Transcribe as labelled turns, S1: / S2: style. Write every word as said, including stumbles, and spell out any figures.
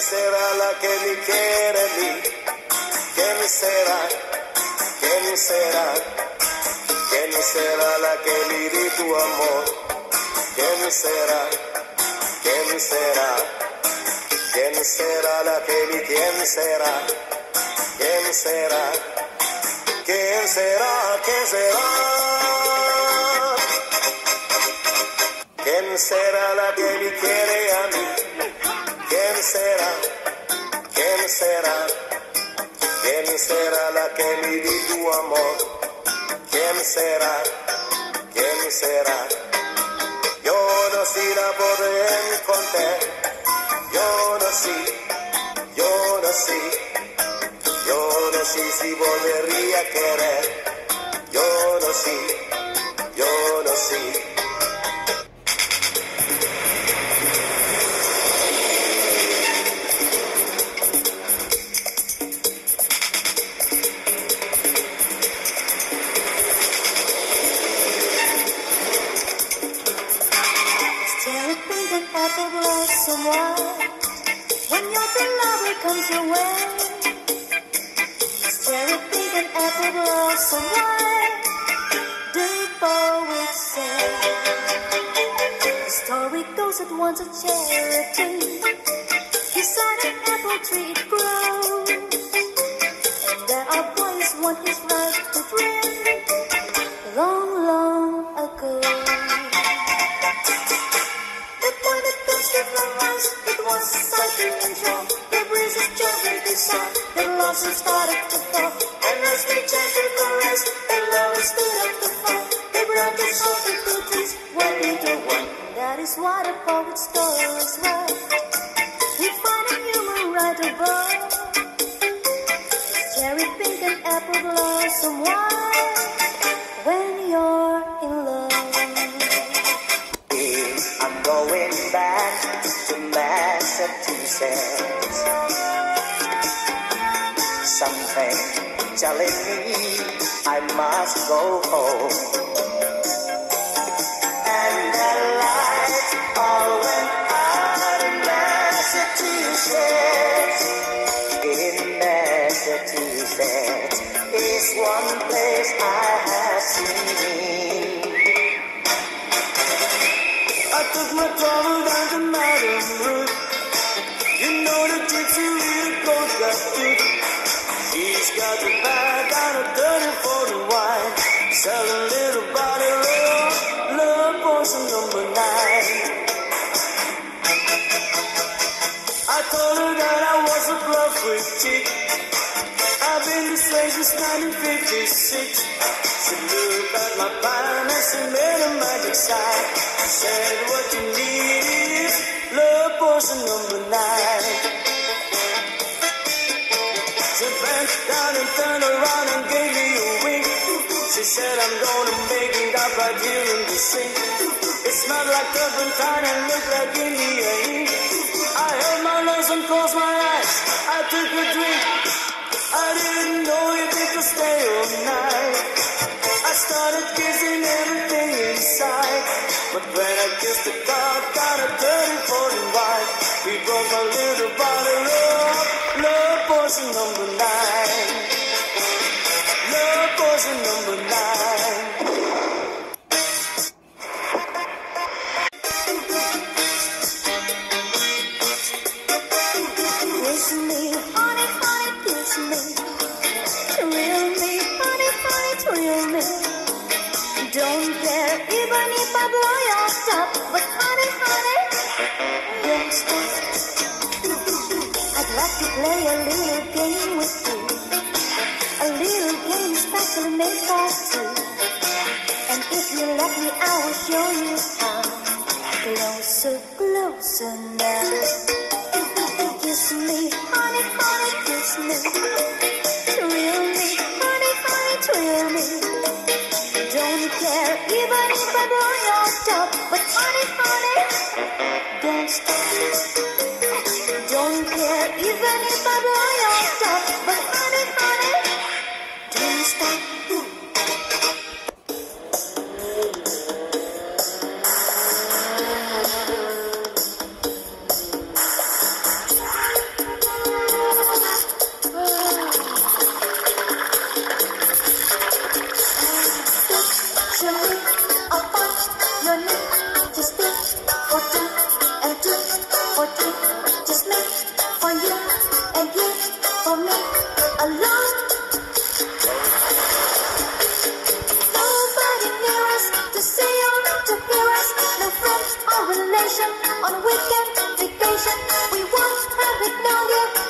S1: será la que me quiere a mí? ¿Quién será? ¿Quién será? ¿Quién será la que me di tu amor? ¿Quién será? ¿Quién será? ¿Quién será la que me quién será? ¿Quién será? ¿Quién será? ¿Quién será? ¿Quién será la que me quiere a mí? ¿Quién será? ¿Quién será? ¿Quién será la que me di tu amor? ¿Quién será? ¿Quién será? Yo no sé la poder encontrar. Yo no sé, yo no sé. Yo no sé si volvería a querer. Yo no sé, yo no sé.
S2: Apple blossom wine, when your beloved comes your way. Cherry pink and apple blossom wine, the poet said. The story goes that once a cherry tree, beside an apple tree it grows, and there are boys want his right to drink, long, long ago. It was such an intro. The breezes gently beside. The blossoms started to fall, and as they gently caressed, the lovers stood up to fight. They brought their salty cookies, one into one. That is why the poet stories write. We find a human right above. Cherry pink and apple blossom wine. When you're in love.
S1: I'm going back to Massachusetts. Something telling me I must go home. And the lights all went out in Massachusetts. In Massachusetts is one place I have seen. I took my trouble down to Madam Root. You know the gypsy little goes got food. She's got the bag on a dirty forty wine, selling little body love, love potion number nine. I told her that I was a bluff with chick. I've been this way since nineteen fifty-six. She looked at my pan and she made a magic sign. Said what you need is love potion number nine. She bent down and turned around and gave me a wink. She said I'm gonna make it up right here in the sink. It smelled like turpentine and looked like India ink. I held my nose and closed my eyes. I took a drink. I didn't know if it could stay all night. I started kissing everything inside. But when I kissed the dog, got a dirty forty wine. We broke a little bottle of love potion number nine. Love potion number nine.
S2: Kiss me, honey, honey, kiss me. Thrill me, honey, honey, thrill me. Don't care even if I blow your top, but honey, honey, don't stop. I'd like to play a little game with you, a little game specially made for two. And if you let me, I will show you how. Closer, closer now. Kiss me, honey, honey, kiss me. Thrill me, honey, honey, thrill me. Don't care even if I blow your top, but honey, honey, don't stop. Don't care even if I blow your top, but honey, honey, don't stop. to me upon your knee. Just be for two and two for three. Just me for you and you for me alone. Nobody near us to see or to hear us. No friend or relation on a weekend vacation. We won't have it known yet.